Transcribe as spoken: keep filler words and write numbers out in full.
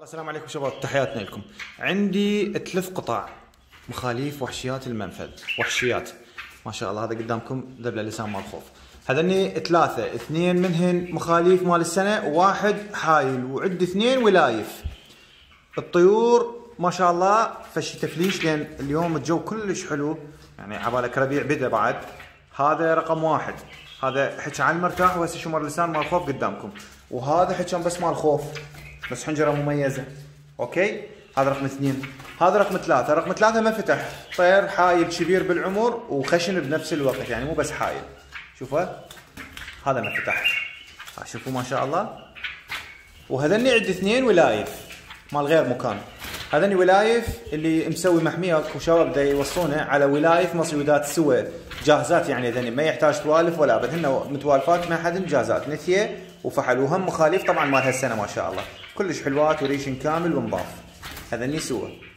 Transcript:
السلام عليكم شباب، تحياتنا لكم. عندي ثلاث قطع مخاليف وحشيات المنفذ، وحشيات ما شاء الله. هذا قدامكم ذبله لسان مال خوف. هذني ثلاثه، اثنين منهن مخاليف مال السنه وواحد حايل، وعندي اثنين ولايف. الطيور ما شاء الله فشي تفليش، لان اليوم الجو كلش حلو، يعني عبالك ربيع بدا بعد. هذا رقم واحد، هذا حكي عن المرتاح، وهسه شمر لسان مال خوف قدامكم. وهذا حكي بس مال خوف، بس حنجره مميزه. اوكي، هذا رقم اثنين. هذا رقم ثلاثه. رقم ثلاثه ما فتح، طير حايل كبير بالعمر وخشن بنفس الوقت، يعني مو بس حايل. شوفه هذا ما فتح، شوفوا ما شاء الله. وهذني عندي اثنين ولايف مال غير مكان. هذني ولايف اللي مسوي محميه، اكو شباب بدا يوصونه على ولايف مصيودات سوى جاهزات، يعني هذني ما يحتاج توالف ولا ابد، هن متوالفات ما حد، جاهزات نثيه وفحل، وهم مخاليف طبعا مال هالسنه ما شاء الله، كلش حلوات وريشن كامل ونظاف. هذني سوى.